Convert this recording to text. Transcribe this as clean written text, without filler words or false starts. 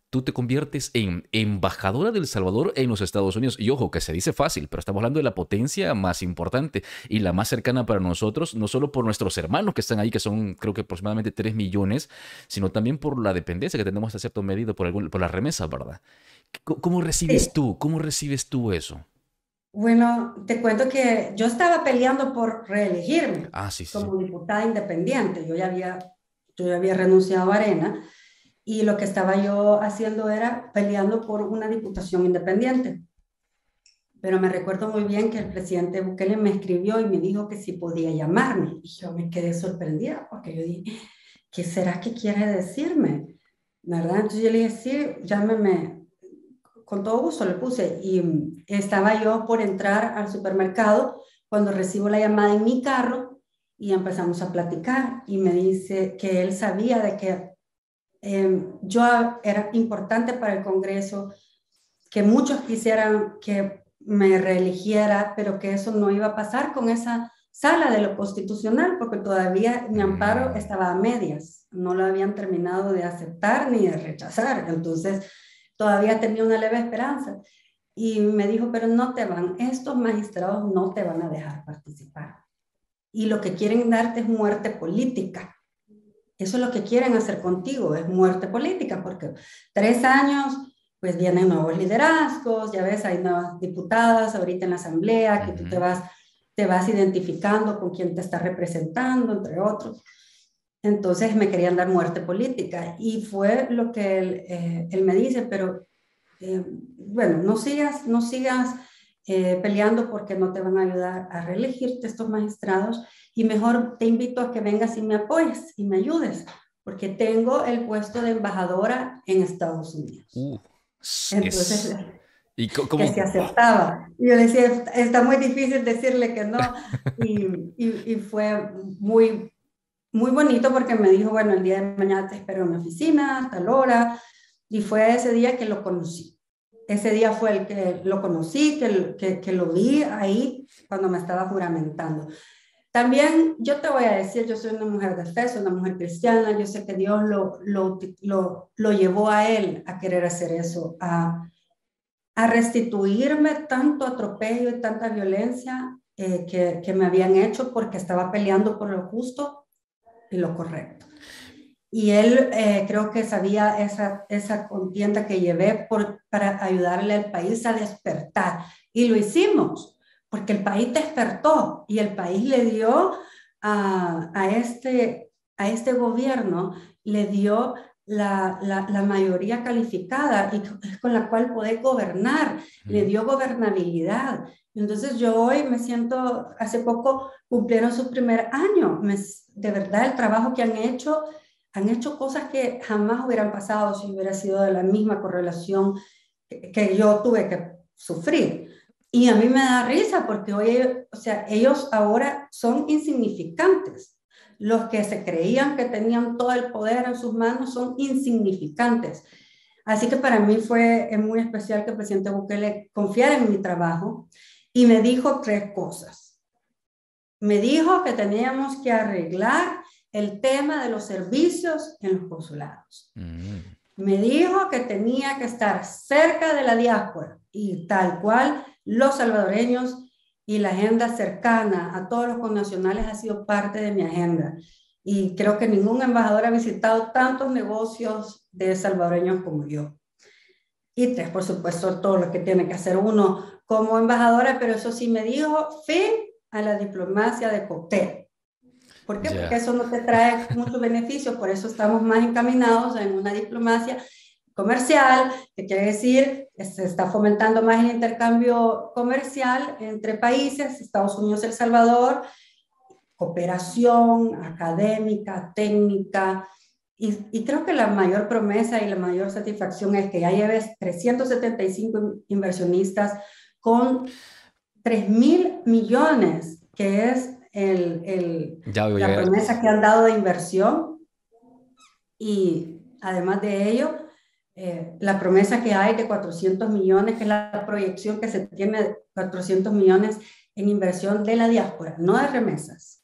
tú te conviertes en embajadora de El Salvador en los Estados Unidos. Y ojo, que se dice fácil, pero estamos hablando de la potencia más importante y la más cercana para nosotros, no solo por nuestros hermanos que están ahí, que son creo que aproximadamente 3 millones, sino también por la dependencia que tenemos hasta cierto medido por las remesas, ¿verdad? ¿Cómo recibes Sí. tú? ¿Cómo recibes tú eso? Bueno, te cuento que yo estaba peleando por reelegirme Ah, sí, sí, sí. como diputada independiente. Yo ya había renunciado a Arena y lo que estaba yo haciendo era peleando por una diputación independiente. Pero me recuerdo muy bien que el presidente Bukele me escribió y me dijo que si podía llamarme. Y yo me quedé sorprendida porque yo dije, ¿qué será que quiere decirme? ¿Verdad? Entonces yo le dije, sí, llámeme. Con todo gusto le puse. Y estaba yo por entrar al supermercado cuando recibo la llamada en mi carro y empezamos a platicar. Y me dice que él sabía de que yo era importante para el Congreso, que muchos quisieran que me reeligiera, pero que eso no iba a pasar con esa sala de lo constitucional, porque todavía mi amparo Mm. estaba a medias, no lo habían terminado de aceptar ni de rechazar, entonces todavía tenía una leve esperanza. Y me dijo, pero no te van, estos magistrados no te van a dejar participar. Y lo que quieren darte es muerte política. Eso es lo que quieren hacer contigo, es muerte política, porque 3 años, pues vienen nuevos liderazgos, ya ves, hay nuevas diputadas ahorita en la asamblea, que tú Ujú. te vas identificando con quién te está representando, entre otros. Entonces me querían dar muerte política y fue lo que él me dice, pero bueno, no sigas peleando porque no te van a ayudar a reelegirte estos magistrados y mejor te invito a que vengas y me apoyes y me ayudes, porque tengo el puesto de embajadora en Estados Unidos. Uh, Entonces, es... ¿Y que cómo? se aceptaba. Y yo le decía, está muy difícil decirle que no. Y fue muy bonito porque me dijo, bueno, el día de mañana te espero en mi oficina, a tal hora. Y fue ese día que lo conocí. Ese día fue el que lo conocí, que lo vi ahí cuando me estaba juramentando. También yo te voy a decir, yo soy una mujer de fe, soy una mujer cristiana, yo sé que Dios lo llevó a él a querer hacer eso, a restituirme tanto atropello y tanta violencia que me habían hecho porque estaba peleando por lo justo y lo correcto. Y él creo que sabía esa contienda que llevé para ayudarle al país a despertar. Y lo hicimos, porque el país despertó y el país le dio a este gobierno, le dio la mayoría calificada y es con la cual poder gobernar, le Ujú. dio gobernabilidad. Entonces yo hoy me siento, hace poco cumplieron su primer año, de verdad el trabajo que han hecho cosas que jamás hubieran pasado si hubiera sido de la misma correlación que yo tuve que sufrir. Y a mí me da risa porque hoy, o sea, ellos ahora son insignificantes. Los que se creían que tenían todo el poder en sus manos son insignificantes. Así que para mí fue muy especial que el presidente Bukele confiara en mi trabajo y me dijo 3 cosas. Me dijo que teníamos que arreglar el tema de los servicios en los consulados. Mm. Me dijo que tenía que estar cerca de la diáspora y tal cual los salvadoreños y la agenda cercana a todos los connacionales ha sido parte de mi agenda. Y creo que ningún embajador ha visitado tantos negocios de salvadoreños como yo. Y 3, por supuesto, todo lo que tiene que hacer uno como embajadora, pero eso sí me dijo, fin a la diplomacia de cóctel. ¿Por qué? Porque Ya. eso no te trae muchos beneficios, por eso estamos más encaminados en una diplomacia comercial, que quiere decir que se está fomentando más el intercambio comercial entre países, Estados Unidos, El Salvador, cooperación académica, técnica, y creo que la mayor promesa y la mayor satisfacción es que ya lleves 375 inversionistas con 3.000 millones, que es Ya voy a la ver. promesa que han dado de inversión y además de ello, la promesa que hay de 400 millones, que es la proyección que se tiene de 400 millones en inversión de la diáspora, no de remesas,